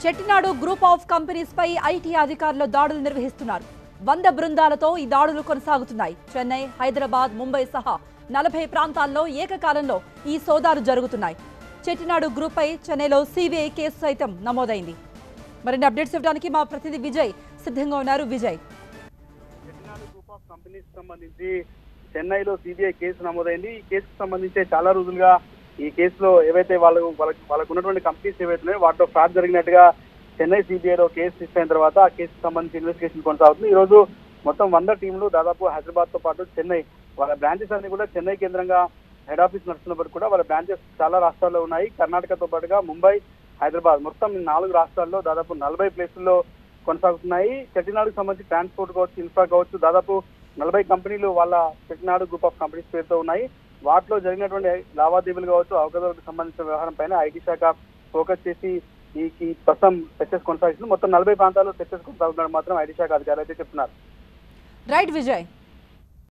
Chettinad group of companies పై IT అధికారులు దాడులు నిర్వహిస్తున్నారు. 100 బృందాలతో ఈ దాడులు కొనసాగుతున్నాయి. చెన్నై, హైదరాబాద్, ముంబై సహా 40 ప్రాంతాల్లో ఏకకాలంలో ఈ సోదాలు జరుగుతున్నాయి. చెట్టినాడు గ్రూప్ పై చెన్నైలో సిబిఐ కేసు సైతం నమోదైంది. మరిన్ని అప్డేట్స్ ఇవ్వడానికి మా ప్రతినిధి విజయ్ సిద్ధంగా ఉన్నారు. Vijay, Chettinad group of companies సంబంధించి చెన్నైలో సిబిఐ కేసు నమోదైంది. ఈ కేసుకు సంబంధించి చాలా రోజులుగా ఈ కేసులో ఏవైతే వాళ్ళకు ఉన్నటువంటి కంపెనీస్ ఏవైతే ఉన్నాయో వాటిలో ఫ్రాడ్ జరిగినట్టుగా చెన్నై సిబిఐలో కేసు రిజిస్టర్ అయిన తర్వాత ఆ కేసుకు సంబంధించి ఇన్వెస్టిగేషన్ కొనసాగుతుంది. ఈ రోజు మొత్తం 100 టీంలు దాదాపు హైదరాబాద్ తో పాటు చెన్నై వాళ్ళ బ్రాంచెస్ అన్ని కూడా చెన్నై కేంద్రంగా హెడ్ ఆఫీస్ నడుస్తున్నప్పటికీ కూడా వాళ్ళ బ్రాంచెస్ చాలా రాష్ట్రాల్లో ఉన్నాయి. కర్ణాటకతో పాటుగా ముంబై, హైదరాబాద్ మొత్తం 4 రాష్ట్రాల్లో దాదాపు 40 ప్లేసుల్లో కొనసాగుతున్నాయి. చెట్టినాడుకు సంబంధించి ట్రాన్స్పోర్ట్ కావచ్చు, ఇన్ఫ్రా కావచ్చు, దాదాపు 40 కంపెనీలు వాళ్ళ చెట్టినాడు గ్రూప్ ఆఫ్ కంపెనీస్ పేరుతో ఉన్నాయి. వాటిలో జరిగినటువంటి లావాదేవీలు కావచ్చు, అవకతవకలకు సంబంధించిన వ్యవహారం పైన ఐటీ శాఖ ఫోకస్ చేసి ఈ ప్రస్తుతం సెర్చెస్ కొనసాగిస్తుంది. మొత్తం 40 ప్రాంతాల్లో సెర్చెస్ కొనసాగుతున్నారు మాత్రం ఐటీ శాఖ అధికారులు అయితే చెప్తున్నారు. రైట్ విజయ్.